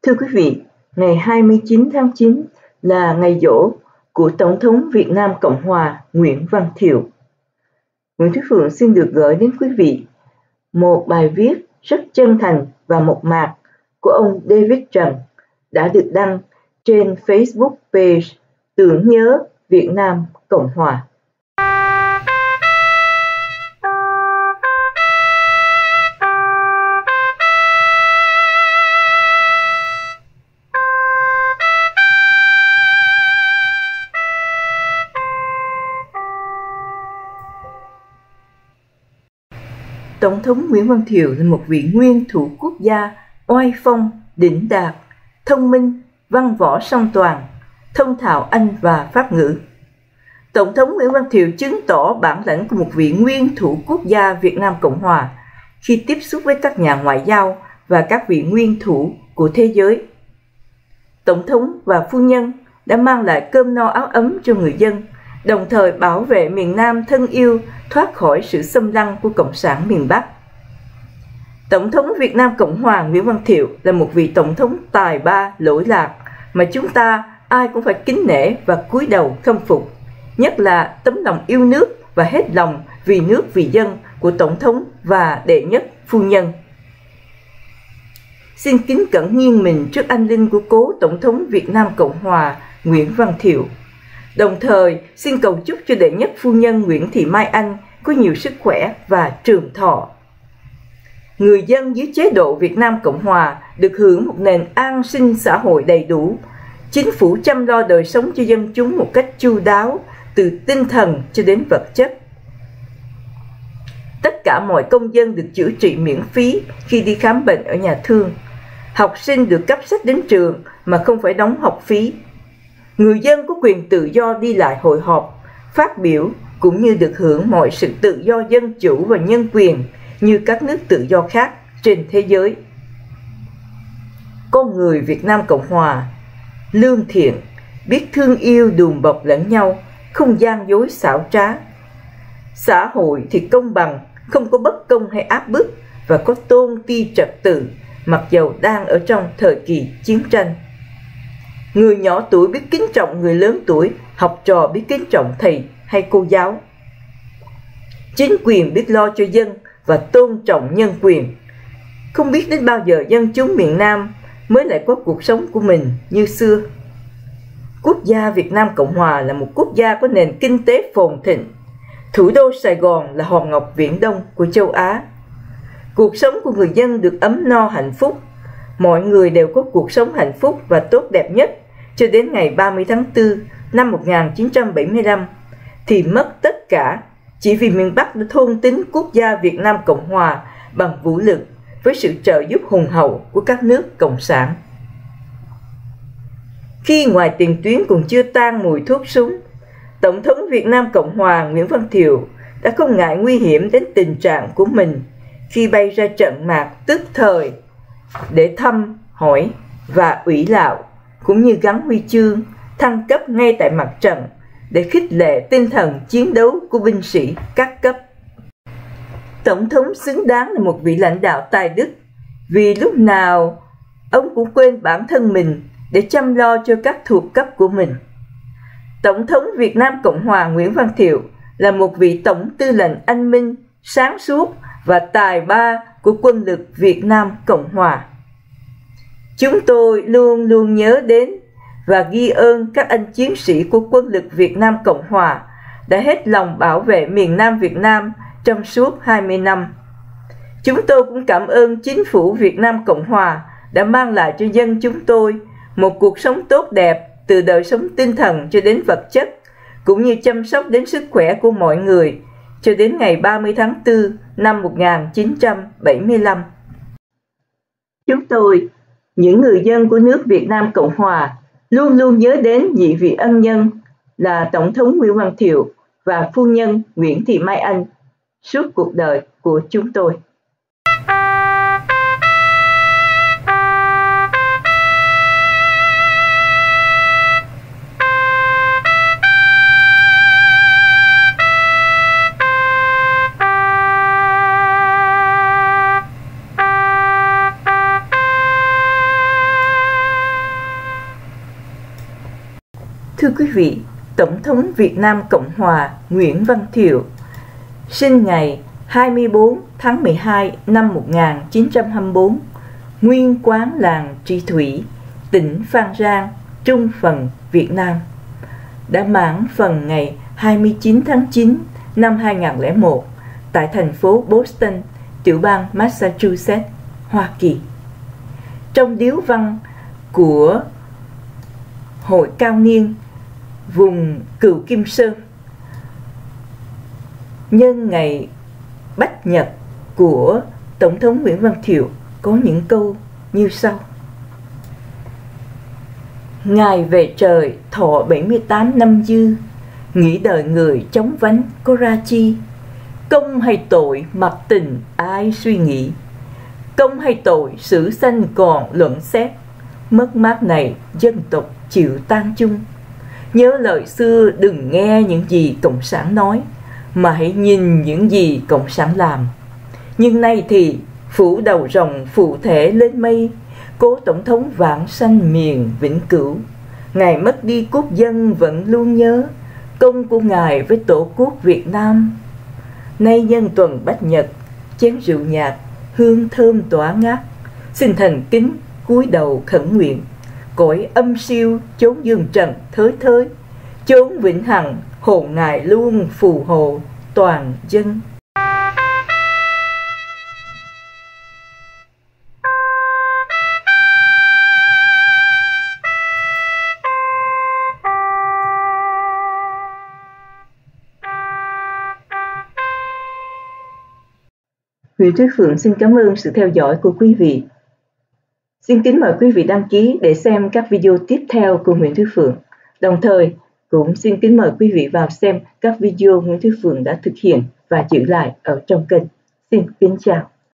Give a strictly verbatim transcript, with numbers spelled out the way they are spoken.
Thưa quý vị, ngày hai mươi chín tháng chín là ngày giỗ của Tổng thống Việt Nam Cộng hòa Nguyễn Văn Thiệu. Nguyễn Thúy Phượng xin được gửi đến quý vị một bài viết rất chân thành và mộc mạc của ông David Trần đã được đăng trên Facebook page Tưởng nhớ Việt Nam Cộng hòa. Tổng thống Nguyễn Văn Thiệu là một vị nguyên thủ quốc gia oai phong, đỉnh đạt, thông minh, văn võ song toàn, thông thạo Anh và Pháp ngữ. Tổng thống Nguyễn Văn Thiệu chứng tỏ bản lãnh của một vị nguyên thủ quốc gia Việt Nam Cộng hòa khi tiếp xúc với các nhà ngoại giao và các vị nguyên thủ của thế giới. Tổng thống và phu nhân đã mang lại cơm no áo ấm cho người dân, đồng thời bảo vệ miền Nam thân yêu thoát khỏi sự xâm lăng của Cộng sản miền Bắc. Tổng thống Việt Nam Cộng hòa Nguyễn Văn Thiệu là một vị tổng thống tài ba lỗi lạc mà chúng ta ai cũng phải kính nể và cúi đầu khâm phục, nhất là tấm lòng yêu nước và hết lòng vì nước vì dân của Tổng thống và đệ nhất phu nhân. Xin kính cẩn nghiêng mình trước anh linh của cố Tổng thống Việt Nam Cộng hòa Nguyễn Văn Thiệu. Đồng thời, xin cầu chúc cho đệ nhất phu nhân Nguyễn Thị Mai Anh có nhiều sức khỏe và trường thọ. Người dân dưới chế độ Việt Nam Cộng hòa được hưởng một nền an sinh xã hội đầy đủ, chính phủ chăm lo đời sống cho dân chúng một cách chu đáo, từ tinh thần cho đến vật chất. Tất cả mọi công dân được chữa trị miễn phí khi đi khám bệnh ở nhà thương. Học sinh được cấp sách đến trường mà không phải đóng học phí. Người dân có quyền tự do đi lại hội họp, phát biểu cũng như được hưởng mọi sự tự do dân chủ và nhân quyền như các nước tự do khác trên thế giới. Con người Việt Nam Cộng hòa lương thiện, biết thương yêu đùm bọc lẫn nhau, không gian dối xảo trá. Xã hội thì công bằng, không có bất công hay áp bức và có tôn ti trật tự, mặc dầu đang ở trong thời kỳ chiến tranh. Người nhỏ tuổi biết kính trọng người lớn tuổi, học trò biết kính trọng thầy hay cô giáo. Chính quyền biết lo cho dân và tôn trọng nhân quyền. Không biết đến bao giờ dân chúng miền Nam mới lại có cuộc sống của mình như xưa. Quốc gia Việt Nam Cộng hòa là một quốc gia có nền kinh tế phồn thịnh. Thủ đô Sài Gòn là hòn ngọc viễn đông của châu Á. Cuộc sống của người dân được ấm no hạnh phúc. Mọi người đều có cuộc sống hạnh phúc và tốt đẹp nhất cho đến ngày ba mươi tháng tư năm một nghìn chín trăm bảy mươi lăm thì mất tất cả chỉ vì miền Bắc đã thôn tính quốc gia Việt Nam Cộng hòa bằng vũ lực với sự trợ giúp hùng hậu của các nước cộng sản. Khi ngoài tiền tuyến còn chưa tan mùi thuốc súng, Tổng thống Việt Nam Cộng hòa Nguyễn Văn Thiệu đã không ngại nguy hiểm đến tình trạng của mình khi bay ra trận mạc tức thời để thăm, hỏi và ủy lạo, cũng như gắn huy chương, thăng cấp ngay tại mặt trận để khích lệ tinh thần chiến đấu của binh sĩ các cấp. Tổng thống xứng đáng là một vị lãnh đạo tài đức, vì lúc nào ông cũng quên bản thân mình để chăm lo cho các thuộc cấp của mình. Tổng thống Việt Nam Cộng hòa Nguyễn Văn Thiệu là một vị tổng tư lệnh anh minh, sáng suốt và tài ba của quân lực Việt Nam Cộng hòa. Chúng tôi luôn luôn nhớ đến và ghi ơn các anh chiến sĩ của quân lực Việt Nam Cộng hòa đã hết lòng bảo vệ miền Nam Việt Nam trong suốt hai mươi năm. Chúng tôi cũng cảm ơn chính phủ Việt Nam Cộng hòa đã mang lại cho dân chúng tôi một cuộc sống tốt đẹp từ đời sống tinh thần cho đến vật chất, cũng như chăm sóc đến sức khỏe của mọi người cho đến ngày ba mươi tháng tư năm một nghìn chín trăm bảy mươi lăm. Chúng tôi, những người dân của nước Việt Nam Cộng hòa, luôn luôn nhớ đến nhị vị ân nhân là Tổng thống Nguyễn Văn Thiệu và phu nhân Nguyễn Thị Mai Anh suốt cuộc đời của chúng tôi. Thưa quý vị, Tổng thống Việt Nam Cộng Hòa Nguyễn Văn Thiệu sinh ngày hai mươi tư tháng mười hai năm một nghìn chín trăm hai mươi tư, nguyên quán làng Tri Thủy, tỉnh Phan Rang, Trung Phần, Việt Nam. Đã mãn phần ngày hai mươi chín tháng chín năm hai nghìn không trăm lẻ một tại thành phố Boston, tiểu bang Massachusetts, Hoa Kỳ. Trong điếu văn của Hội Cao niên vùng Cựu Kim Sơn nhân ngày bách nhật của Tổng thống Nguyễn Văn Thiệu có những câu như sau: Ngài về trời thọ bảy mươi tám năm dư, nghĩ đời người chóng vánh có ra chi, công hay tội mặc tình ai suy nghĩ, công hay tội sử sanh còn luận xét, mất mát này dân tộc chịu tan chung. Nhớ lời xưa đừng nghe những gì Cộng sản nói, mà hãy nhìn những gì Cộng sản làm. Nhưng nay thì phủ đầu rồng phụ thể lên mây, cố Tổng thống vãng sanh miền vĩnh cửu. Ngài mất đi quốc dân vẫn luôn nhớ, công của Ngài với tổ quốc Việt Nam. Nay nhân tuần bách nhật, chén rượu nhạt, hương thơm tỏa ngát, xin thành kính cúi đầu khẩn nguyện, cõi âm siêu chốn dương trần thới thới, chốn vĩnh hằng hồn Ngài luôn phù hộ toàn dân. Nguyễn Thúy Phượng xin cảm ơn sự theo dõi của quý vị. Xin kính mời quý vị đăng ký để xem các video tiếp theo của Nguyễn Thúy Phượng. Đồng thời, cũng xin kính mời quý vị vào xem các video Nguyễn Thúy Phượng đã thực hiện và giữ lại ở trong kênh. Xin kính chào.